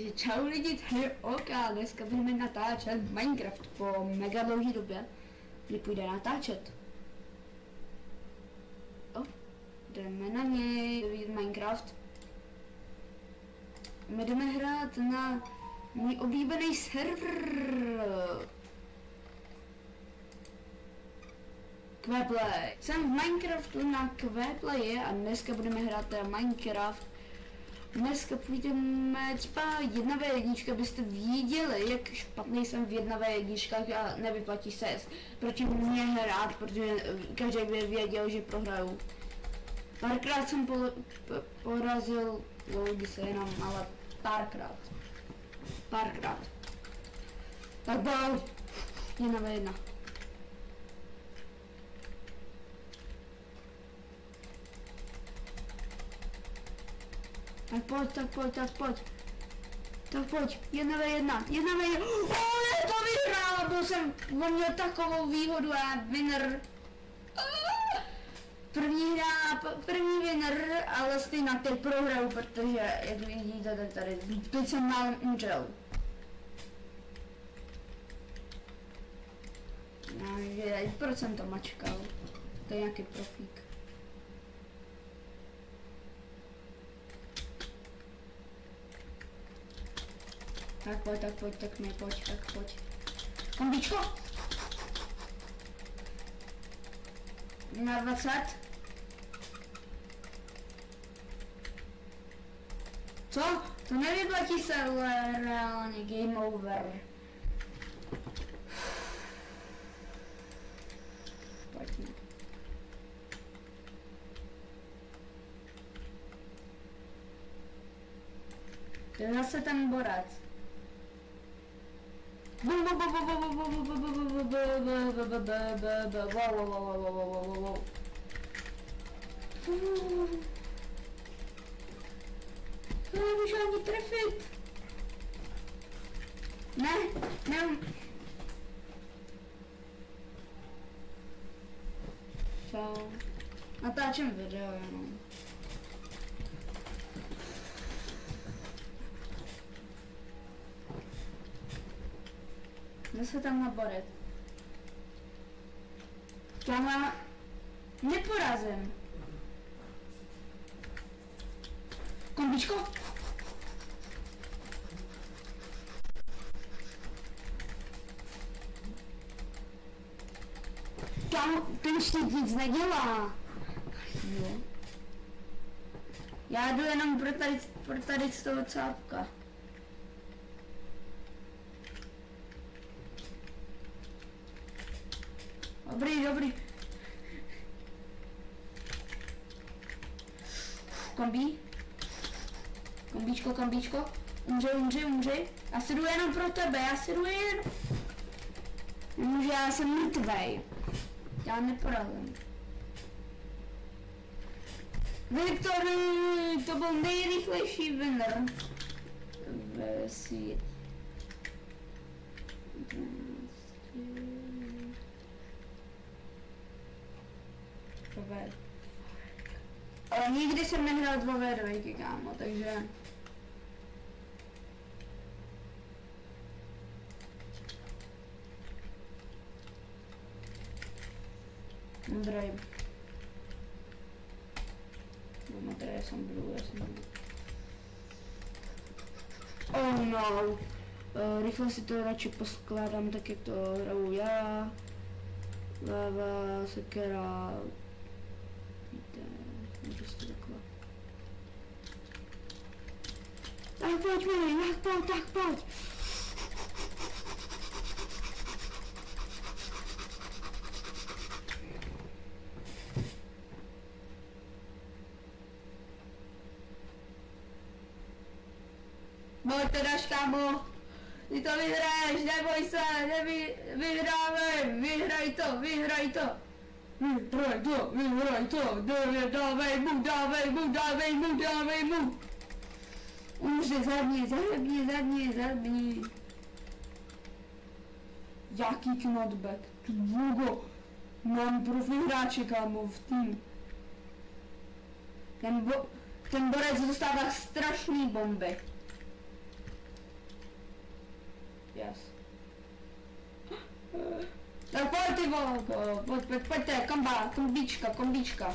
Takže čau lidi, tady OK, dneska budeme natáčet Minecraft po mega dlouhé době, kdy půjde natáčet. Jdeme na něj, Minecraft. My jdeme hrát na můj oblíbený server. Quaplay. Jsem v Minecraftu na Quaplay a dneska budeme hrát Minecraft. Dneska půjdeme třeba 1v1, abyste viděli, jak špatný jsem v 1v1 a nevyplatí se proti mě hrát, protože každý by věděl, že prohraju. Párkrát jsem porazil lidi se jenom, ale párkrát. Tak boj, 1v1. Tak pojď, 1v1. Ne, to vyhrál, byl jsem, on měl takovou výhodu a winner. První winner, ale stejně teď prohraju, protože, jak vidíte tady, teď jsem málem umřel. Takže proč jsem to mačkal? To je nějaký profík. Tak pojď. Kombičko! Na 20. Co? To nevyplatí se, ale reálně game over. Pojďme. To je zase ten borec. Nemůžu ani trefit. Ne. Čau. Natáčím video jenom. Zase tam na boret. Já neporazím. Kombičko? Ten štít nic nedělá. Jo. Já jdu jenom pro tady z toho cápka. Dobrý. Kombičko. Umři. Já si jdu jenom pro tebe, Nemůžu, já jsem mrtvej. Já neporazím. Victory! To byl nejrychlejší winner ve světě. Ale nikdy jsem nehrál 2v2, kámo, takže... Dobrý. Já jsem blue. Oh no. Rychle si to radši poskládám tak, jak to hraju já. Lava, sekera. Víte, prostě takhle. Tak pojď. Pojď teda, kámo, ty to vyhraješ, neboj se, vyhrávej, vyhraj to. Vyhraj to, dávej mu. Umře, zabij. Jaký knockback, dlouho. Mám profi hráče, kámo, v tým. Ten borec dostává strašný bomby. Yes. Tak pojď ty vole, pojďte, kombíčka.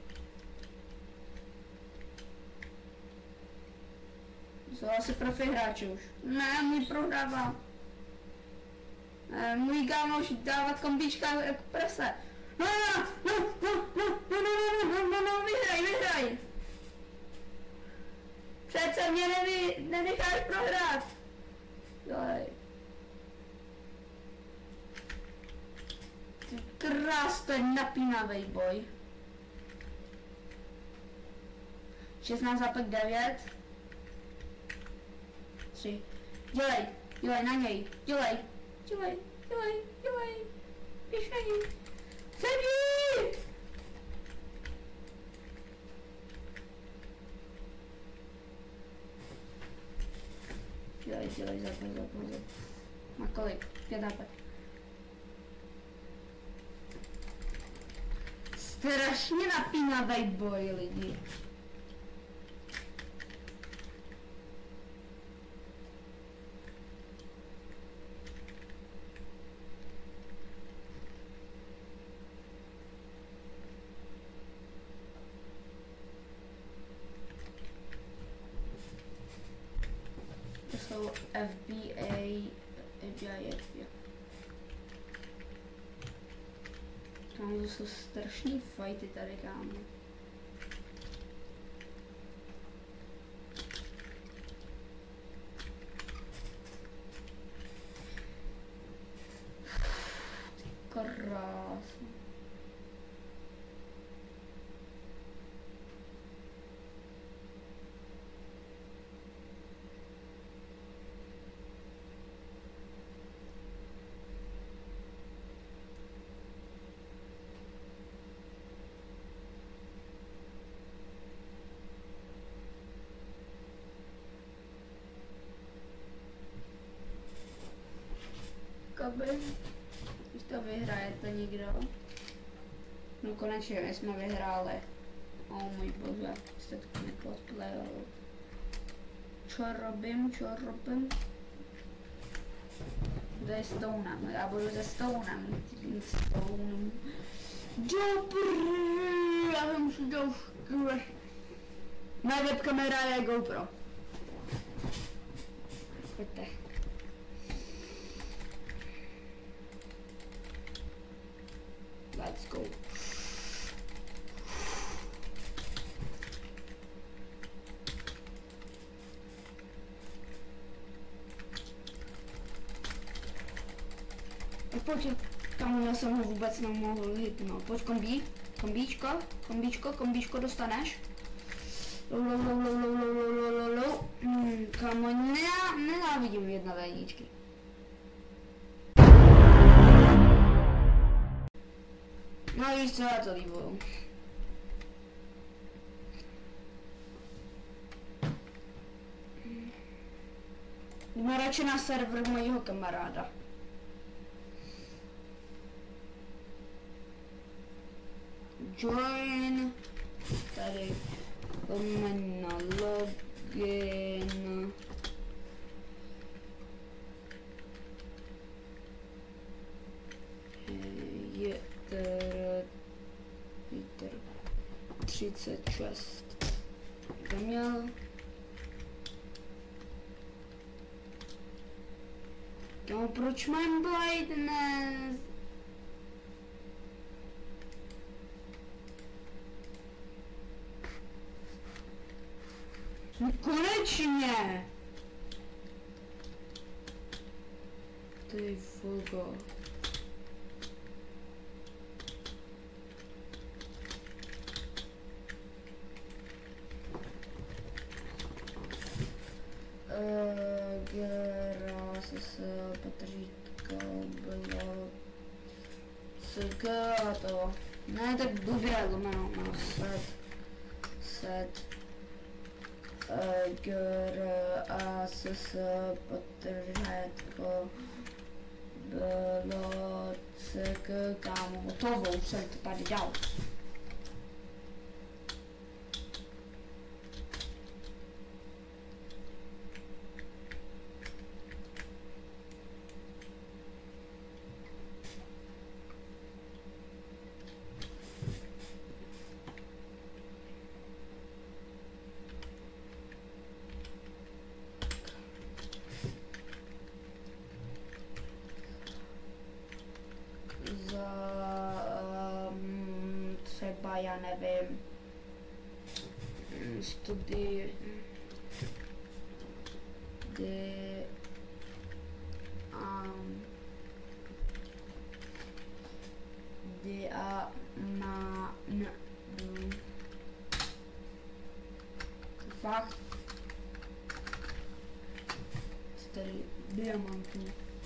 Jsou asi profi hráči už. Ne, můj prohrává. Můj kámoš dávat kombíčka jako prase. No, vyhraj. Přece mě nenecháš prohrát. Doj. Ty krás, to je napínavý boj. 16 za 5, 9. 3. Dělej na něj. Dělej. Běž na něj. Zabij! Dělej, zapoj. Na kolik? 5 na 5. Strašně napínavý boj, lidi. FBI. Kámo, to jsou strašný fighty tady, kámo. Krásno. Když to vyhrajete někdo. No konečně my jsme vyhráli. Oh můj bože, jste to necosplayovali. Čo robím? Jde s Stonem, já budu se Stonem. Dobrý, já jsem si to už. Moje webkamera je GoPro. Pojďte. Let's go. Pojď, tam já jsem ho vůbec nemohl hitnout. Pojď kombíčko dostaneš. Kámo, nenávidím jedna vejničky. No víš co, já to líbuju. Jdu radši na server mojího kamaráda. Join. Tady jdeme na login. Peter 36. To měl. No proč mám Blade dnes? No konečně! Ty fugo. Patřítka bylo CG a to. Ne, tak blbě lomeno, no, set gr a s patřítko bylo CG, kámo, hotovo, už jsem to tady dal. já nevím, studii, fakt, tady diamantů.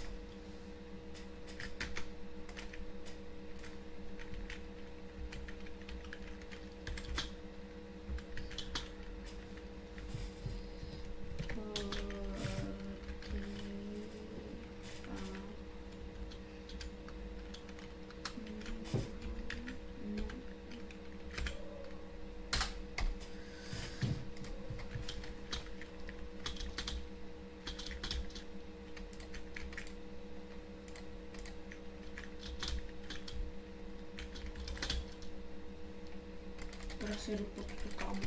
Prostě jdu pod tu kámu.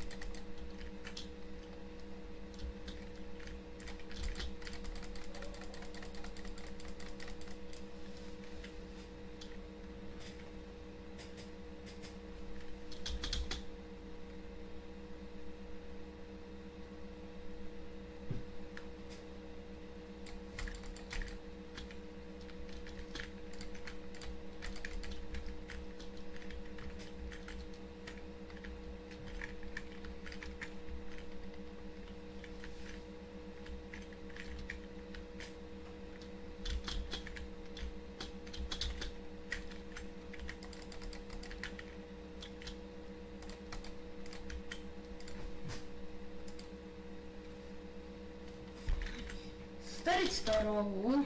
Tady starou.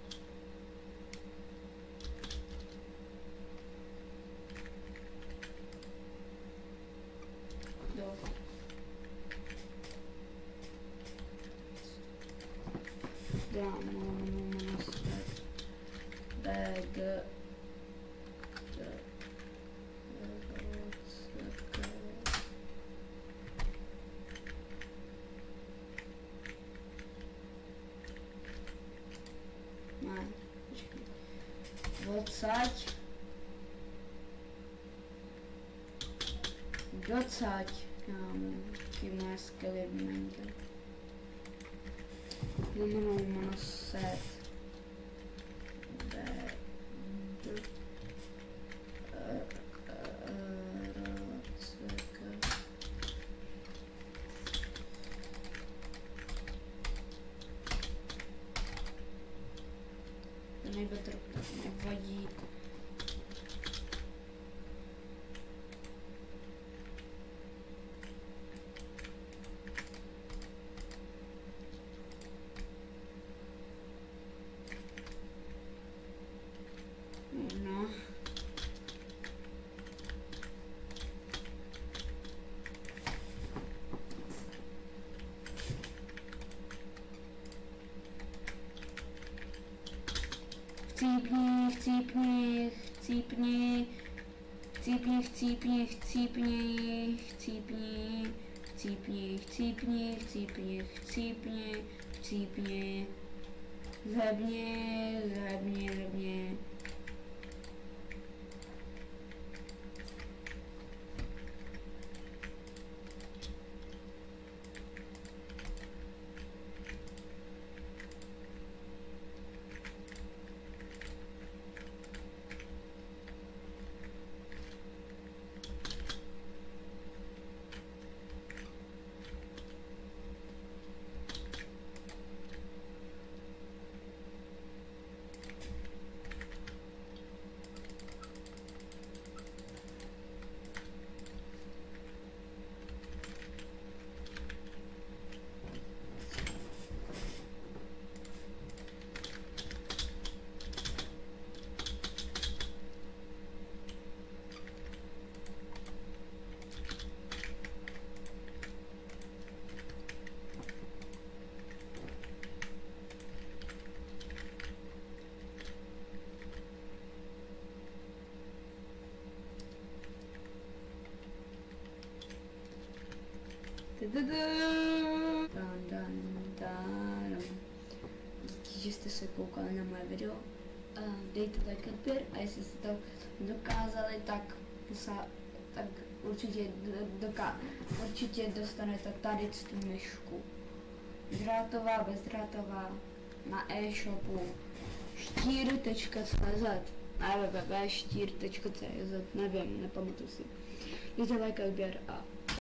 Jo. Ne, počkej. Docať. Tím moje skvělé výmenky. Lomeno set. Nejbetter nevadí. No. Chcípni, chcípni, chcípni, chcípni, chcípni, chcípni, chcípni, chcípni, chcípni, chcípni, chcípni, chcípni, zhebni, zhebni, zhebni. Díky, že jste se koukali na moje video. Dejte like odběr a jestli jste to dokázali, tak tak určitě dostanete tady tu myšku. Drátová, bezdrátová, na e-shopu štír.cz www.štír.cz, nevím, nepamatuji si. Dejte like, odběr a